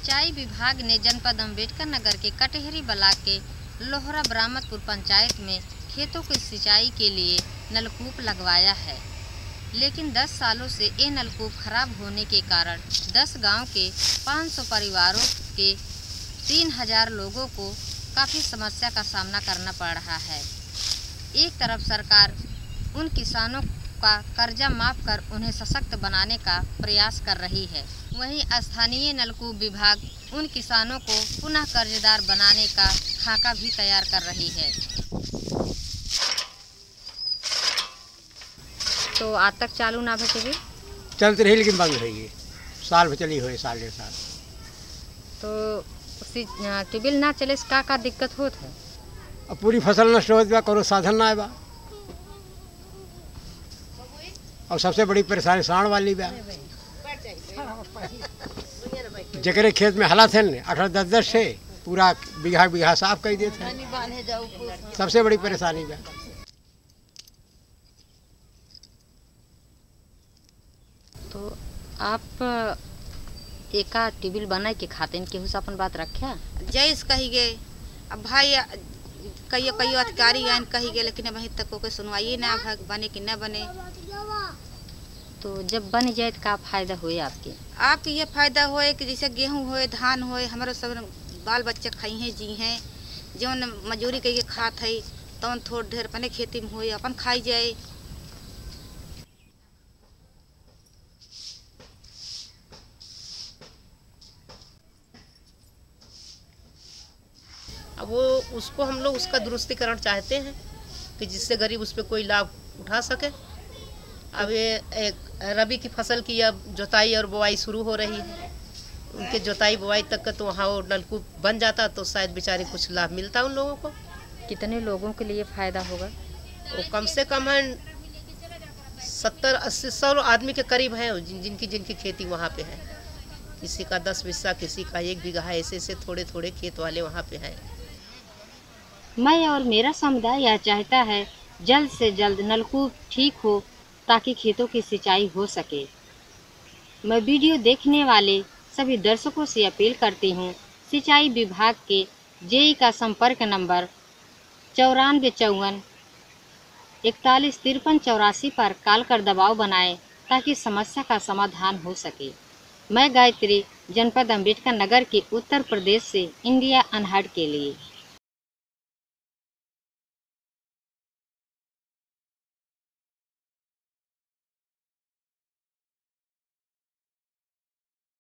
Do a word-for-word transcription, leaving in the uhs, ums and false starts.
सिंचाई विभाग ने जनपद अम्बेडकर नगर के कटहरी ब्लॉक के लोहरा बरामदपुर पंचायत में खेतों की सिंचाई के लिए नलकूप लगवाया है, लेकिन दस सालों से ये नलकूप खराब होने के कारण दस गांव के पाँच सौ परिवारों के तीन हज़ार लोगों को काफ़ी समस्या का सामना करना पड़ रहा है। एक तरफ सरकार उन किसानों का कर्जा माफ कर उन्हें सशक्त बनाने का प्रयास कर रही है, वहीं स्थानीय नलकूप विभाग उन किसानों को पुनः कर्जदार बनाने का खाका भी तैयार कर रही है। तो आज तक चालू ना बचेगी? चलती रही लेकिन बंद रहेगी, साल भर चली हुई, साल डेढ़ साल। तो ट्यूबवेल ना चले का का दिक्कत होत है? अब पूरी फसल नष्ट होत बा, कोनो साधन ना बा, और सबसे बड़ी परेशानी साण वाली बा। जकरे खेत में हालत है अठारह दस दस से पूरा बीघा बीघा साफ कर देते हैं, सबसे बड़ी परेशानी बा। तो आप एका ट्यूबवेल बनाए के खातिर केहू से अपन बात रखा? जैस कही गए, अब भाई कईयो कईयो अधिकारी आन कही गए, लेकिन अब अभी तक कोई सुनवाई ना भग बने कि न बने। तो जब बन जाए तो का फायदा हुए आपके? आपके ये फायदा होए कि जैसे गेहूं होए, धान होए, हमारे सब बाल बच्चे खाई हैं, जी हैं, जौन मजूरी कही खात है तो थोड़ ढेर अपने खेती में होए अपन खाई जाए। अब वो उसको हम लोग उसका दुरुस्तीकरण चाहते हैं कि जिससे गरीब उस पर कोई लाभ उठा सके। अब ये एक रबी की फसल की अब जुताई और बुआई शुरू हो रही है, उनके जुताई बुआई तक का तो वहाँ वो नलकूप बन जाता तो शायद बेचारे कुछ लाभ मिलता उन लोगों को। कितने लोगों के लिए फ़ायदा होगा? वो कम से कम है सत्तर अस्सी सौ आदमी के करीब हैं जिन जिनकी जिनकी खेती वहाँ पे है। किसी का दस बिस्सा, किसी का एक बीघा, ऐसे ऐसे थोड़े थोड़े खेत वाले वहाँ पे हैं। मैं और मेरा समुदाय यह चाहता है जल्द से जल्द नलकूप ठीक हो ताकि खेतों की सिंचाई हो सके। मैं वीडियो देखने वाले सभी दर्शकों से अपील करती हूँ, सिंचाई विभाग के जेई का संपर्क नंबर चौरानवे चौवन इकतालीस तिरपन चौरासी पर कॉल कर दबाव बनाएं ताकि समस्या का समाधान हो सके। मैं गायत्री, जनपद अम्बेडकर नगर के उत्तर प्रदेश से इंडिया अनहर्ड के लिए।